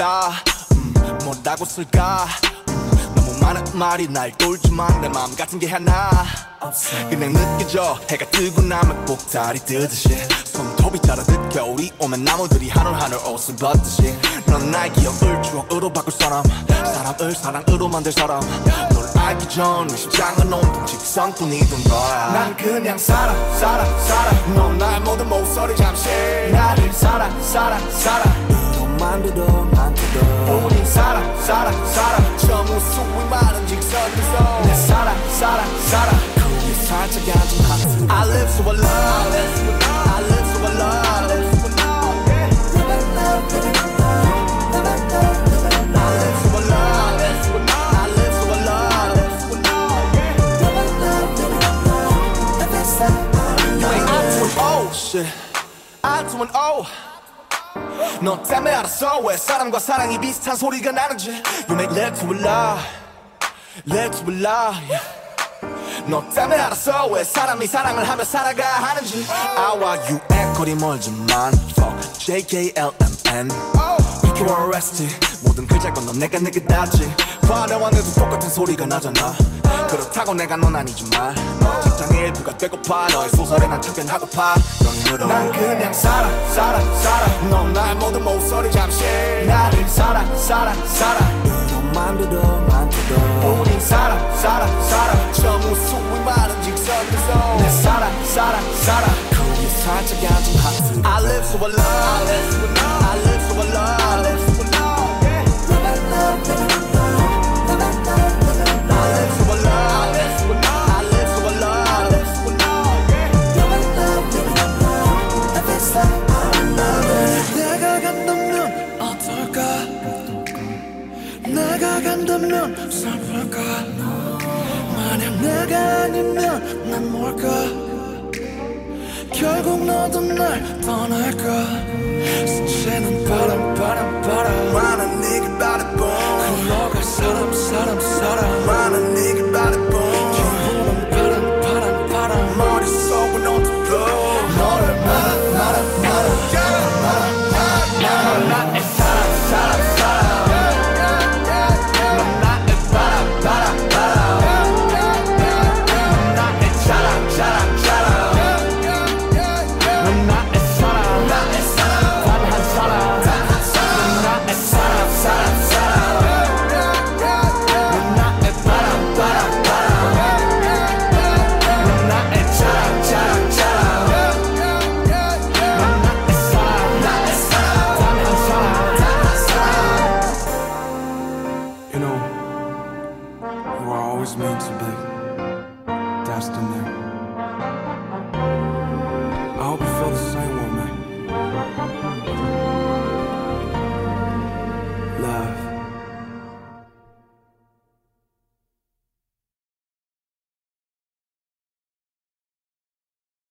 있다. 뭐라고 쓸까? 너무 많은 말이 날 돌지만 내 마음 같은 게 하나 그냥 느껴져. 해가 뜨고 나면 꼭다리 뜨듯이 손톱이 자라듯 겨울이 오면 나무들이 하늘 옷을 벗듯이 넌 나의 기억을 추억으로 바꿀 사람, 사람을 사랑으로 만들 사람. 널 알기 전 심장은 온통 직선뿐이던 거야. 난 그냥 살아 넌 나의 모든 목소리 잠시 나를 살아 만들어만 뜯어 우린 살아 저 무수히 많은 직선에서 내 살아 그게 살짝 앉은 하트. I live so I love, I live so I love, I live so I love, I live so I love. You ain't up to an O shit, up to an O. 너 때문에 알았어 왜 사람과 사랑이 비슷한 소리가 나는지. You make love to a lie, love to a lie, yeah. 너 때문에 알았어 왜 사람이 사랑을 하며 살아가 하는지. I와 U의 거리 멀지만 Fuck JKLMN Pick your arrested 모든 글자 건너 내가 내게 닿지. 화내와 내도 똑같은 소리가 나잖아. 그렇다고 내가 넌 아니지만 너 직장의 일부가 되고파. 너의 소설에 난 참견하고파. 난 그냥 살아 넌 나의 모든 목소리 잠시 나를 살아 너만 뜯어 우린 살아 저 무수히 많은 직선에서 내 살아 그게 살짝 앉은 하트. I live so I love, I live so I love, I live so I love, yeah. 내가 간다면 어떨까? 내가 간다면 슬플까? 만약 내가 아니면 난 뭘까? 결국 너도 날 떠날까? 스치는 바람